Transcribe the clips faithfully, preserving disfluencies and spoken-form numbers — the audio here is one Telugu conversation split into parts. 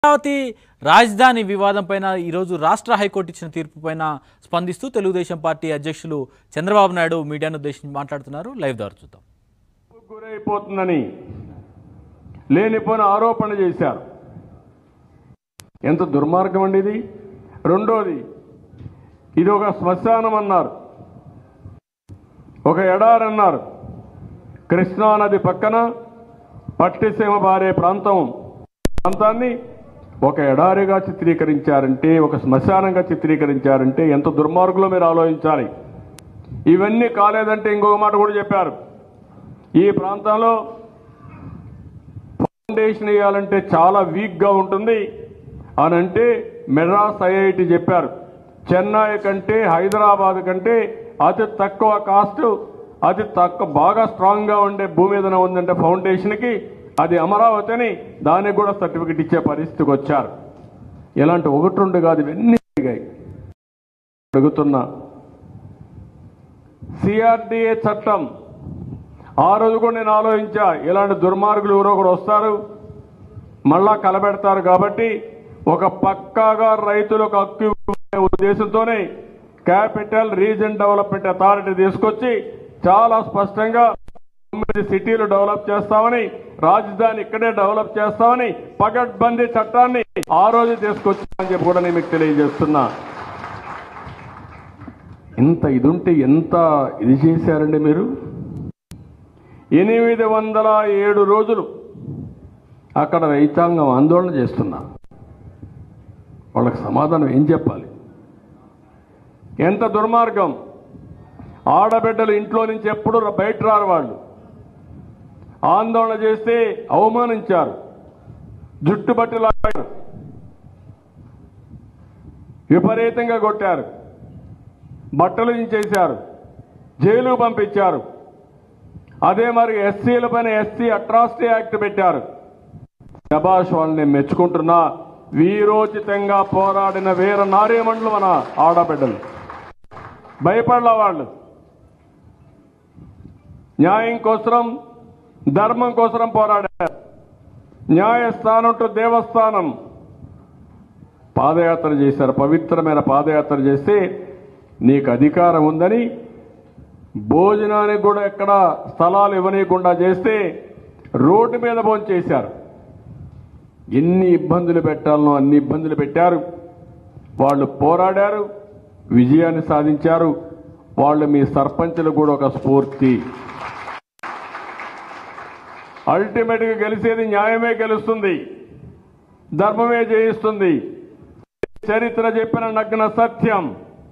అమరావతి రాజధాని వివాదం పైన ఈ రోజు రాష్ట్ర హైకోర్టు ఇచ్చిన తీర్పు పైన స్పందిస్తూ తెలుగుదేశం పార్టీ అధ్యక్షులు చంద్రబాబు నాయుడు మీడియాను ఉద్దేశించి మాట్లాడుతున్నారు. లైవ్ ద్వారా చూద్దాం. గురైపోతుందని లేనిపోయిన ఆరోపణ చేశారు. ఎంత దుర్మార్గం అండి ఇది. రెండోది, ఇది ఒక శ్మశానం అన్నారు, ఒక ఎడారి అన్నారు. కృష్ణానది పక్కన పట్టిసీమ బారే ప్రాంతం ప్రాంతాన్ని ఒక ఎడారిగా చిత్రీకరించారంటే, ఒక శ్మశానంగా చిత్రీకరించారంటే ఎంత దుర్మార్గులో మీరు ఆలోచించాలి. ఇవన్నీ కాలేదంటే ఇంకొక మాట కూడా చెప్పారు. ఈ ప్రాంతంలో ఫౌండేషన్ వేయాలంటే చాలా వీక్గా ఉంటుంది అని అంటే మెడ్రాస్ ఐఐటి చెప్పారు. చెన్నై కంటే హైదరాబాద్ కంటే అతి తక్కువ కాస్ట్, అతి తక్కువ బాగా స్ట్రాంగ్గా ఉండే భూమి ఏదైనా ఉందంటే ఫౌండేషన్కి అది అమరావతి అని దానికి కూడా సర్టిఫికెట్ ఇచ్చే పరిస్థితికి వచ్చారు. ఇలాంటి ఒకటి రెండు కాదు, ఇవన్నీ అడుగుతున్నా. సిఆర్డిఏ చట్టం ఆ రోజు కూడా నేను ఆలోచించా, ఇలాంటి దుర్మార్గులు ఎవరో కూడా వస్తారు మళ్ళా కలబెడతారు కాబట్టి ఒక పక్కాగా రైతులకు హక్కు ఉద్దేశంతోనే క్యాపిటల్ రీజన్ డెవలప్మెంట్ అథారిటీ తీసుకొచ్చి చాలా స్పష్టంగా తొమ్మిది సిటీలు డెవలప్ చేస్తామని, రాజధాని ఇక్కడే డెవలప్ చేస్తామని పకడ్బందీ చట్టాన్ని ఆ రోజు తీసుకొచ్చామని చెప్పి కూడా నేను మీకు తెలియజేస్తున్నా. ఇంత ఇది ఉంటే ఎంత ఇది చేశారండి మీరు. ఎనిమిది వందల ఏడు రోజులు అక్కడ రైతాంగం ఆందోళన చేస్తున్నా. వాళ్ళకి సమాధానం ఏం చెప్పాలి? ఎంత దుర్మార్గం. ఆడబిడ్డలు ఇంట్లో నుంచి ఎప్పుడు బయట రారు. వాళ్ళు ఆందోళన చేస్తే అవమానించారు, జుట్టుబట్టి లాగారు, విపరీతంగా కొట్టారు, బట్టలు చేశారు, జైలు పంపించారు. అదే మరి ఎస్సీల పైన ఎస్సీ అట్రాసిటీ యాక్ట్ పెట్టారు. శభాష్, వాళ్ళని మెచ్చుకుంటున్నా. వీరోచితంగా పోరాడిన వీర నారీమణులు మన ఆడబిడ్డలు. భయపడలా వాళ్ళు. న్యాయం కోసం, ధర్మం కోసం పోరాడారు. న్యాయస్థానం టు దేవస్థానం పాదయాత్ర చేశారు. పవిత్రమైన పాదయాత్ర చేస్తే నీకు అధికారం ఉందని భోజనానికి కూడా ఎక్కడ స్థలాలు ఇవ్వనీయకుండా చేస్తే రోడ్డు మీద భోజనం చేశారు. ఎన్ని ఇబ్బందులు పెట్టాలనో అన్ని ఇబ్బందులు పెట్టారు. వాళ్ళు పోరాడారు, విజయాన్ని సాధించారు. వాళ్ళు మీ సర్పంచులు కూడా ఒక స్ఫూర్తి. అల్టిమేట్గా గెలిచేది న్యాయమే గెలుస్తుంది, ధర్మమే జయిస్తుంది. చరిత్ర చెప్పిన నగ్న సత్యం.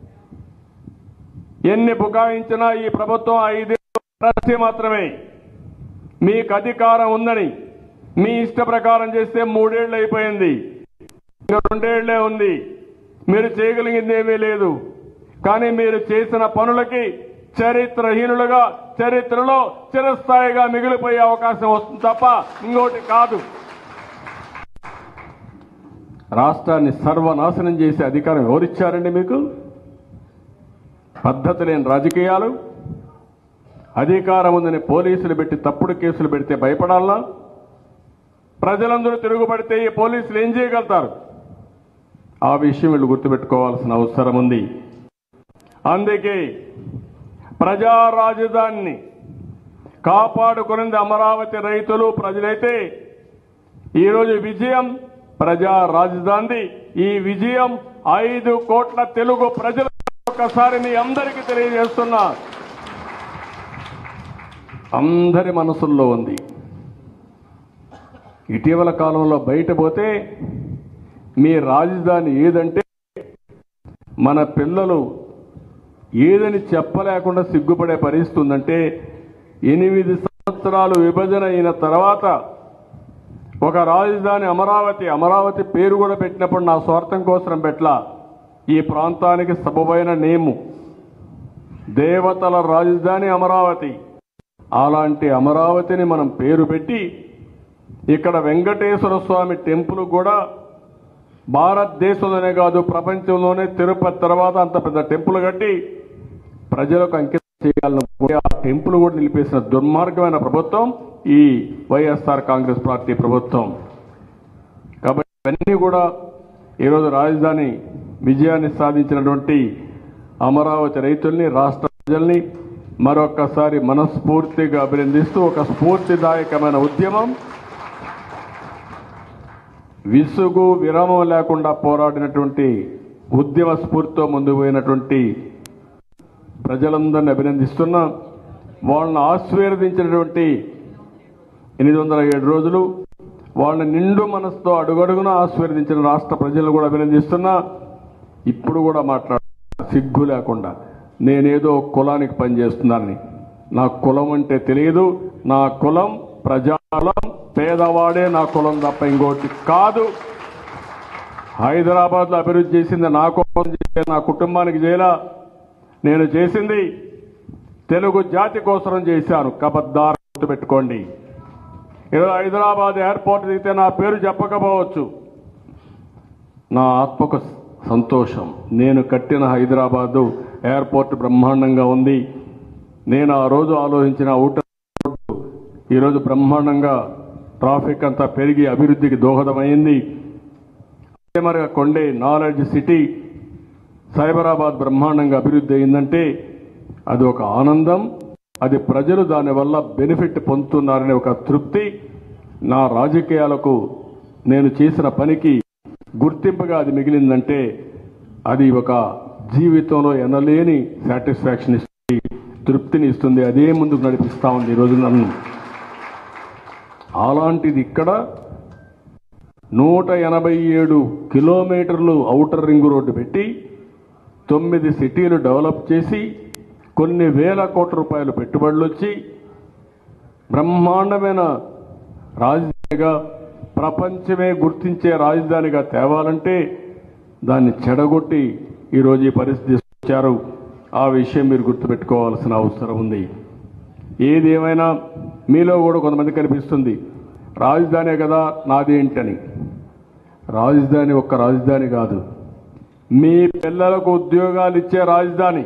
ఎన్ని బుకాయించినా ఈ ప్రభుత్వం ఐదేళ్ళు మాత్రమే. మీకు అధికారం ఉందని మీ ఇష్ట ప్రకారం చేస్తే మూడేళ్లు అయిపోయింది, ఇంకా రెండేళ్లే ఉంది. మీరు చేయగలిగింది ఏమీ లేదు. కానీ మీరు చేసిన పనులకి చరిత్రహీనులుగా, చరిత్రలో చిరస్థాయిగా మిగిలిపోయే అవకాశం వస్తుంది తప్ప ఇంకోటి కాదు. రాష్ట్రాన్ని సర్వనాశనం చేసే అధికారం ఎవరిచ్చారండి మీకు? పద్ధతి లేని రాజకీయాలు. అధికారం ఉందని పోలీసులు పెట్టి తప్పుడు కేసులు పెడితే భయపడాలా? ప్రజలందరూ తిరుగుబడితే ఈ పోలీసులు ఏం చేయగలుగుతారు? ఆ విషయం వీళ్ళు గుర్తుపెట్టుకోవాల్సిన అవసరం ఉంది. అందుకే ప్రజా రాజధానిని కాపాడుకునేది అమరావతి రైతులు, ప్రజలైతే ఈరోజు విజయం ప్రజా రాజధాని. ఈ విజయం ఐదు కోట్ల తెలుగు ప్రజలు ఒక్కసారి మీ అందరికీ తెలియజేస్తున్నా. అందరి మనసుల్లో ఉంది. ఇటీవల కాలంలో బయట పోతే మీ రాజధాని ఏదంటే మన పిల్లలు ఏదని చెప్పలేకుండా సిగ్గుపడే పరిస్థితి ఉందంటే, ఎనిమిది సంవత్సరాలు విభజన అయిన తర్వాత ఒక రాజధాని అమరావతి, అమరావతి పేరు కూడా పెట్టినప్పుడు నా స్వార్థం కోసం పెట్టలా. ఈ ప్రాంతానికి సబబైన నేము దేవతల రాజధాని అమరావతి. అలాంటి అమరావతిని మనం పేరు పెట్టి ఇక్కడ వెంకటేశ్వర స్వామి టెంపుల్ కూడా భారతదేశంలోనే కాదు ప్రపంచంలోనే తిరుపతి తర్వాత అంత పెద్ద టెంపుల్ కట్టి ప్రజలకు అంకితం చేయాలనుకుంటే ఆ టెంపుల్ కూడా నిలిపేసిన దుర్మార్గమైన ప్రభుత్వం ఈ వైఎస్ఆర్ కాంగ్రెస్ పార్టీ ప్రభుత్వం. కాబట్టి ఇవన్నీ కూడా ఈరోజు రాజధాని విజయాన్ని సాధించినటువంటి అమరావతి రైతుల్ని, రాష్ట్ర ప్రజల్ని మరొక్కసారి మనస్ఫూర్తిగా అభినందిస్తూ ఒక స్ఫూర్తిదాయకమైన ఉద్యమం, విసుగు విరామం లేకుండా పోరాడినటువంటి ఉద్యమ స్ఫూర్తితో ముందుకు పోయినటువంటి ప్రజలందరినీ అభినందిస్తున్నా. వాళ్ళని ఆశీర్వదించినటువంటి ఎనిమిది వందల ఏడు రోజులు వాళ్ళని నిండు మనసుతో అడుగడుగున ఆశీర్వదించిన రాష్ట్ర ప్రజలను కూడా అభినందిస్తున్నా. ఇప్పుడు కూడా మాట్లాడ సిగ్గు లేకుండా నేనేదో కులానికి పనిచేస్తున్నానని. నా కులం అంటే తెలియదు. నా కులం ప్రజాకులం, పేదవాడే నా కులం తప్ప ఇంకోటి కాదు. హైదరాబాద్లో అభివృద్ధి చేసింది నా కోసం, నా కుటుంబానికి చేయలా. నేను చేసింది తెలుగు జాతి కోసం చేశాను. కబద్దార్ గుర్తుపెట్టుకోండి. ఈరోజు హైదరాబాద్ ఎయిర్పోర్ట్ దిగితే నా పేరు చెప్పకపోవచ్చు. నా ఆత్మకు సంతోషం. నేను కట్టిన హైదరాబాదు ఎయిర్పోర్ట్ బ్రహ్మాండంగా ఉంది. నేను ఆ రోజు ఆలోచించిన ఔటర్ రోడ్డు ఈరోజు బ్రహ్మాండంగా ట్రాఫిక్ అంతా పెరిగి అభివృద్ధికి దోహదమైంది. అదే మరి కొండే నాలెడ్జ్ సిటీ సైబరాబాద్ బ్రహ్మాండంగా అభివృద్ధి అయిందంటే అది ఒక ఆనందం. అది ప్రజలు దానివల్ల బెనిఫిట్ పొందుతున్నారనే ఒక తృప్తి. నా రాజకీయాలకు నేను చేసిన పనికి గుర్తింపుగా అది మిగిలిందంటే అది ఒక జీవితంలో ఎనలేని సాటిస్ఫాక్షన్ ఇస్తుంది, తృప్తిని ఇస్తుంది. అదే ముందుకు నడిపిస్తూ ఉంది ఈరోజు నన్ను. అలాంటిది ఇక్కడ నూట ఎనభై ఏడు కిలోమీటర్లు ఔటర్ రింగ్ రోడ్డు పెట్టి తొమ్మిది సిటీలు డెవలప్ చేసి కొన్ని వేల కోట్ల రూపాయలు పెట్టుబడులు వచ్చి బ్రహ్మాండమైన రాజధానిగా, ప్రపంచమే గుర్తించే రాజధానిగా తేవాలంటే దాన్ని చెడగొట్టి ఈరోజు ఈ పరిస్థితి వచ్చారు. ఆ విషయం మీరు గుర్తుపెట్టుకోవాల్సిన అవసరం ఉంది. ఏదేమైనా మీలో కూడా కొంతమంది కనిపిస్తుంది రాజధానే కదా నాదేంటని. రాజధాని ఒక్క రాజధాని కాదు, మీ పిల్లలకు ఉద్యోగాలు ఇచ్చే రాజధాని.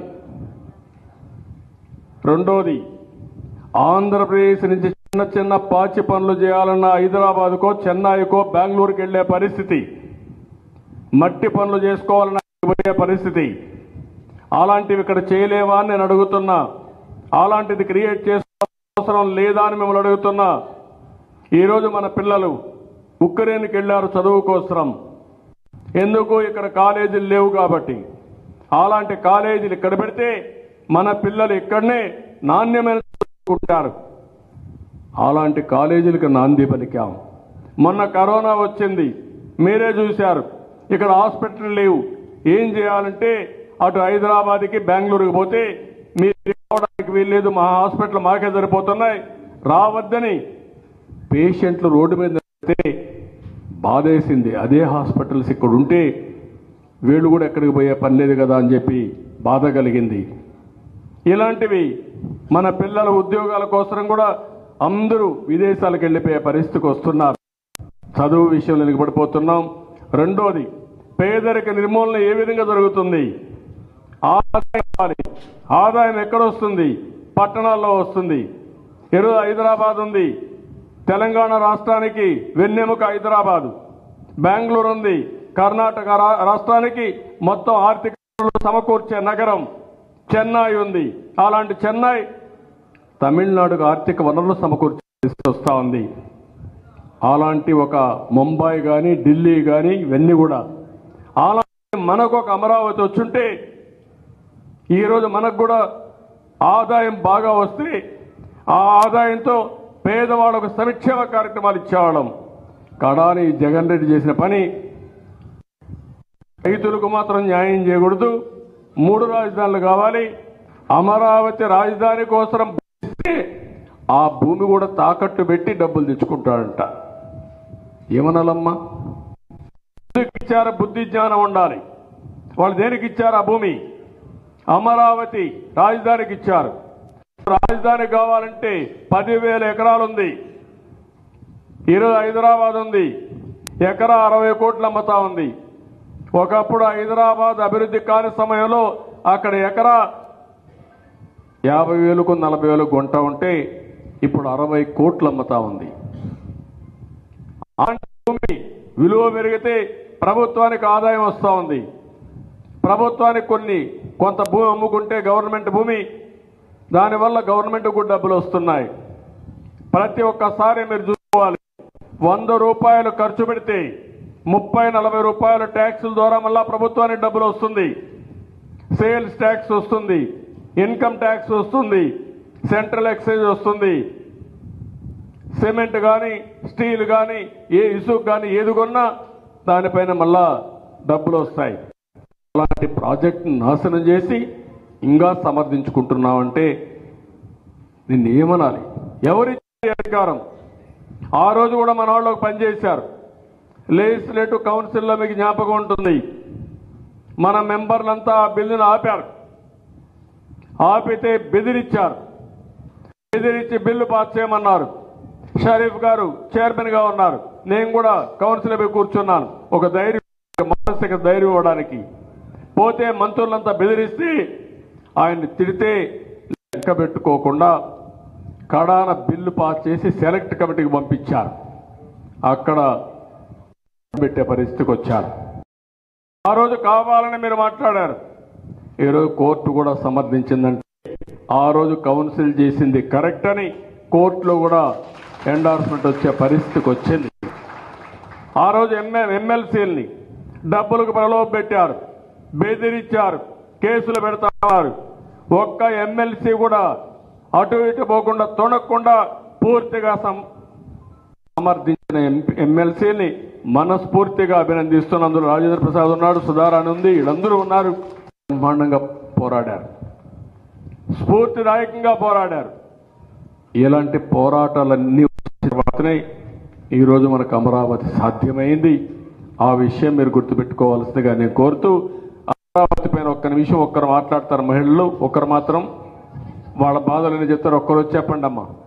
రెండోది, ఆంధ్రప్రదేశ్ నుంచి చిన్న చిన్న పాచి పనులు చేయాలన్న హైదరాబాద్కో, చెన్నైకో, బెంగళూరుకి వెళ్లే పరిస్థితి, మట్టి పనులు చేసుకోవాలన్న పోయే పరిస్థితి. అలాంటివి ఇక్కడ చేయలేవా అని నేను అడుగుతున్నా. అలాంటిది క్రియేట్ చేసుకోవాల్సిన అవసరం లేదా అని మిమ్మల్ని అడుగుతున్నా. ఈరోజు మన పిల్లలు ఉక్రెయిన్కి వెళ్ళారు చదువు కోసం. ఎందుకు? ఇక్కడ కాలేజీలు లేవు కాబట్టి. అలాంటి కాలేజీలు ఇక్కడ పెడితే మన పిల్లలు ఇక్కడనే నాణ్యమైన చదువుకుంటారు. అలాంటి కాలేజీలకు నాంది పలికాం. మొన్న కరోనా వచ్చింది, మీరే చూశారు. ఇక్కడ హాస్పిటల్ లేవు. ఏం చేయాలంటే అటు హైదరాబాద్కి, బెంగళూరుకి పోతే మీరు రావడానికి వీల్లేదు, మా హాస్పిటల్ మాకే సరిపోతున్నాయి, రావద్దని పేషెంట్లు రోడ్డు మీద బాధేసింది. అదే హాస్పిటల్స్ ఇక్కడ ఉంటే వీళ్ళు కూడా ఎక్కడికి పోయే పని లేదు కదా అని చెప్పి బాధ కలిగింది. ఇలాంటివి మన పిల్లల ఉద్యోగాల కోసం కూడా అందరూ విదేశాలకు వెళ్ళిపోయే పరిస్థితికి వస్తున్నారు. చదువు విషయంలో నిలబడిపోతున్నాం. రెండోది, పేదరిక నిర్మూలన ఏ విధంగా జరుగుతుంది? ఆదాయం ఆదాయం ఎక్కడ వస్తుంది? పట్టణాల్లో వస్తుంది. ఈరోజు హైదరాబాద్ ఉంది, తెలంగాణ రాష్ట్రానికి వెన్నెముక హైదరాబాదు. బెంగళూరు ఉంది, కర్ణాటక రాష్ట్రానికి మొత్తం ఆర్థిక సమకూర్చే నగరం. చెన్నై ఉంది, అలాంటి చెన్నై తమిళనాడుకు ఆర్థిక వనరులు సమకూర్చే వస్తూ ఉంది. అలాంటి ఒక ముంబై కానీ, ఢిల్లీ కానీ ఇవన్నీ కూడా. అలాంటి మనకు ఒక అమరావతి వచ్చుంటే ఈరోజు మనకు కూడా ఆదాయం బాగా వస్తే ఆ ఆదాయంతో పేదవాళ్ళకు సంక్షేమ కార్యక్రమాలు ఇచ్చేవాళ్ళం. కడాని జగన్ రెడ్డి చేసిన పని, రైతులకు మాత్రం న్యాయం చేయకూడదు, మూడు రాజధానులు కావాలి, అమరావతి రాజధాని కోసం ఆ భూమి కూడా తాకట్టు పెట్టి డబ్బులు తెచ్చుకుంటాడంట. ఏమనాలమ్మా? ఎందుకు ఇచ్చారో బుద్ధి జ్ఞానం ఉండాలి. వాళ్ళు దేనికి ఇచ్చారు ఆ భూమి? అమరావతి రాజధానికి ఇచ్చారు. రాజధాని కావాలంటే పదివేల ఎకరాలు ఉంది. ఈరోజు హైదరాబాద్ ఉంది, ఎకరా అరవై కోట్లు అమ్మతా ఉంది. ఒకప్పుడు హైదరాబాద్ అభివృద్ధి కాని సమయంలో అక్కడ ఎకరా యాభై వేలకు నలభై వేలకు కొంటా ఉంటే ఇప్పుడు అరవై కోట్లు అమ్మతా ఉంది. అలాంటి భూమి విలువ పెరిగితే ప్రభుత్వానికి ఆదాయం వస్తూ ఉంది. ప్రభుత్వానికి కొన్ని కొంత భూమి అమ్ముకుంటే గవర్నమెంట్ భూమి, దానివల్ల గవర్నమెంట్కు డబ్బులు వస్తున్నాయి. ప్రతి ఒక్కసారి మీరు చూసుకోవాలి, వంద రూపాయలు ఖర్చు పెడితే ముప్పై నలభై రూపాయలు ట్యాక్సుల ద్వారా మళ్ళా ప్రభుత్వానికి డబ్బులు వస్తుంది. సేల్స్ ట్యాక్స్ వస్తుంది, ఇన్కమ్ ట్యాక్స్ వస్తుంది, సెంట్రల్ ఎక్సైజ్ వస్తుంది. సిమెంట్ కానీ స్టీల్ కానీ ఏ ఇసుక కానీ ఏది కొన్నా దానిపైన మళ్ళా డబ్బులు వస్తాయి. అలాంటి ప్రాజెక్ట్ నాశనం చేసి ఇంకా సమర్థించుకుంటున్నామంటే నిన్ను ఏమనాలి? ఎవరిచ్చే అధికారం? ఆ రోజు కూడా మన వాళ్ళకి పనిచేశారు. లెజిస్లేటివ్ కౌన్సిల్లో మీకు జ్ఞాపకం ఉంటుంది, మన మెంబర్లంతా ఆ బిల్లును ఆపారు. ఆపితే బెదిరించారు. బెదిరించి బిల్లు పాస్ చేయమన్నారు. షరీఫ్ గారు చైర్మన్గా ఉన్నారు, నేను కూడా కౌన్సిల్ పోయి కూర్చున్నాను ఒక ధైర్యం, మానసిక ధైర్యం ఇవ్వడానికి. పోతే మంత్రులంతా బెదిరిస్తే ఆయన్ని తిడితే లెక్క పెట్టుకోకుండా కడాన బిల్లు పాస్ చేసి సెలెక్ట్ కమిటీకి పంపించారు. అక్కడ పెట్టే పరిస్థితికి వచ్చారు. ఆ రోజు కావాలని మీరు మాట్లాడారు, ఈరోజు కోర్టు కూడా సమర్థించిందంటే ఆ రోజు కౌన్సిల్ చేసింది కరెక్ట్ అని కోర్టులో కూడా ఎండార్స్మెంట్ వచ్చే పరిస్థితికి వచ్చింది. ఆ రోజు ఎంఏ ఎమ్మెల్సీలని డబ్బులకు ప్రలోభ పెట్టారు, బెదిరించారు, కేసులు పెడతారు. ఒక్క ఎమ్మెల్సీ కూడా అటు ఇటు పోకుండా తొణకుండా పూర్తిగా సమర్థించిన ఎమ్మెల్సీని మనస్ఫూర్తిగా అభినందిస్తున్నందుకు రాజేంద్ర ప్రసాద్ ఉన్నాడు, సుధారాణి ఉంది, వీళ్ళందరూ ఉన్నారు. బ్రహ్మాండంగా పోరాడారు, స్ఫూర్తిదాయకంగా పోరాడారు. ఇలాంటి పోరాటాలన్నీ వచ్చిన తర్వాతనే ఈరోజు మనకు అమరావతి సాధ్యమైంది. ఆ విషయం మీరు గుర్తుపెట్టుకోవాల్సిందిగా నేను కోరుతూ, అమరావతి పైన ఒక్క నిమిషం ఒక్కరు మాట్లాడతారు మహిళలు, ఒక్కరు మాత్రం వాళ్ళ బాధలు చెప్తారు. ఒక్కరు చెప్పండి అమ్మా.